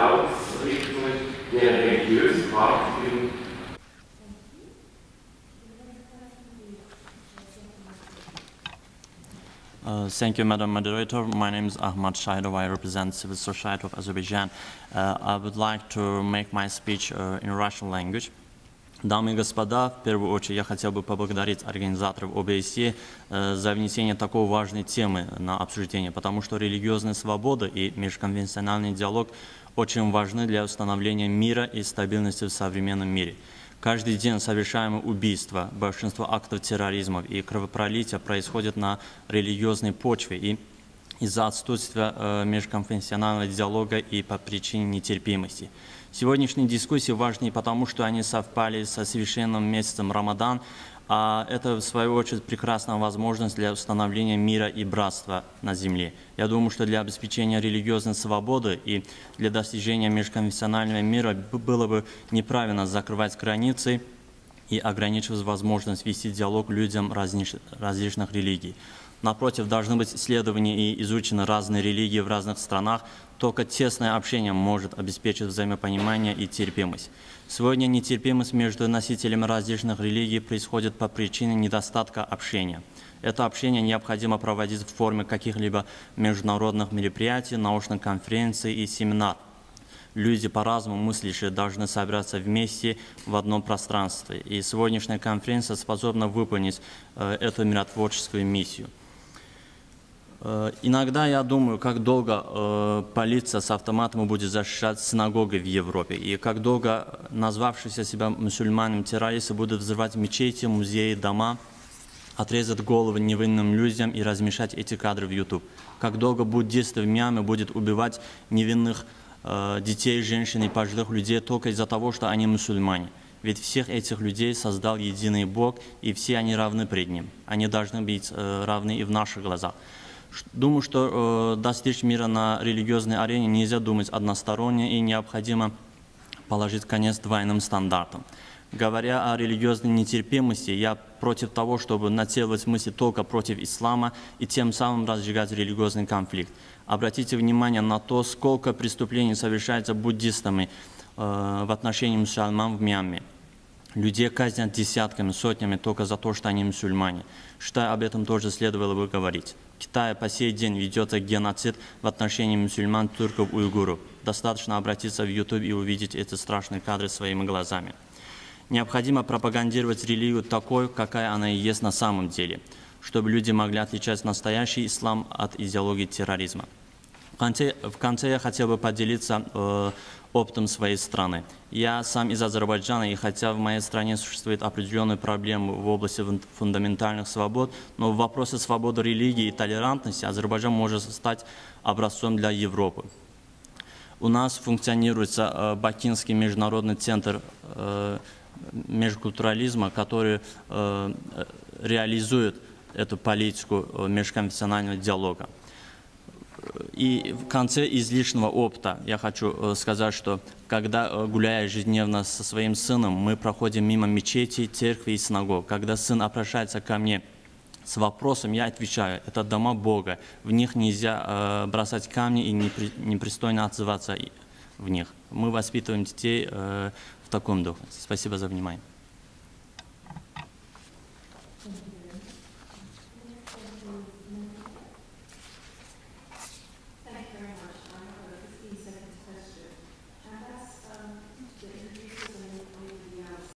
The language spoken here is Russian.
Glaubensrichtungen der religiösen Praktiken. Thank you, Madam Moderator. My name is Ahmad Shahidov. I represent Civil Society of Azerbaijan. I would like to make my speech in Russian language. Дамы и господа, в первую очередь я хотел бы поблагодарить организаторов ОБСЕ за внесение такой важной темы на обсуждение, потому что религиозная свобода и межконфессиональный диалог очень важны для установления мира и стабильности в современном мире. Каждый день совершаемые убийства, большинство актов терроризма и кровопролития происходят на религиозной почве и из-за отсутствия межконфессионального диалога и по причине нетерпимости. Сегодняшние дискуссии важны потому, что они совпали со священным месяцем Рамадан, а это, в свою очередь, прекрасная возможность для установления мира и братства на земле. Я думаю, что для обеспечения религиозной свободы и для достижения межконфессионального мира было бы неправильно закрывать границы и ограничивать возможность вести диалог людям различных религий. Напротив, должны быть исследованы и изучены разные религии в разных странах. Только тесное общение может обеспечить взаимопонимание и терпимость. Сегодня нетерпимость между носителями различных религий происходит по причине недостатка общения. Это общение необходимо проводить в форме каких-либо международных мероприятий, научных конференций и семинаров. Люди по-разному мыслящие должны собираться вместе в одном пространстве. И сегодняшняя конференция способна выполнить эту миротворческую миссию. Иногда я думаю, как долго полиция с автоматом будет защищать синагоги в Европе, и как долго назвавшиеся себя мусульманами террористы будут взрывать мечети, музеи, дома, отрезать головы невинным людям и размещать эти кадры в YouTube. Как долго буддисты в Мьянме будут убивать невинных детей, женщин и пожилых людей только из-за того, что они мусульмане. Ведь всех этих людей создал единый Бог, и все они равны пред Ним. Они должны быть равны и в наших глазах. Думаю, что достичь мира на религиозной арене нельзя думать односторонне и необходимо положить конец двойным стандартам. Говоря о религиозной нетерпимости, я против того, чтобы нацеливать мысли только против ислама и тем самым разжигать религиозный конфликт. Обратите внимание на то, сколько преступлений совершается буддистами в отношении мусульман в Мьянме. Людей казнят десятками, сотнями только за то, что они мусульмане. Считаю, об этом тоже следовало бы говорить. В Китае по сей день ведется геноцид в отношении мусульман, турков, уйгуров. Достаточно обратиться в YouTube и увидеть эти страшные кадры своими глазами. Необходимо пропагандировать религию такой, какая она и есть на самом деле, чтобы люди могли отличать настоящий ислам от идеологии терроризма. В конце я хотел бы поделиться опытом своей страны. Я сам из Азербайджана, и хотя в моей стране существуют определенные проблемы в области фундаментальных свобод, но в вопросе свободы религии и толерантности Азербайджан может стать образцом для Европы. У нас функционирует Бакинский международный центр межкультурализма, который реализует эту политику межконфессионального диалога. И в конце из личного опыта я хочу сказать, что когда, гуляя ежедневно со своим сыном, мы проходим мимо мечети, церкви и синагог. Когда сын обращается ко мне с вопросом, я отвечаю: это дома Бога, в них нельзя бросать камни и непристойно отзываться в них. Мы воспитываем детей в таком духе. Спасибо за внимание.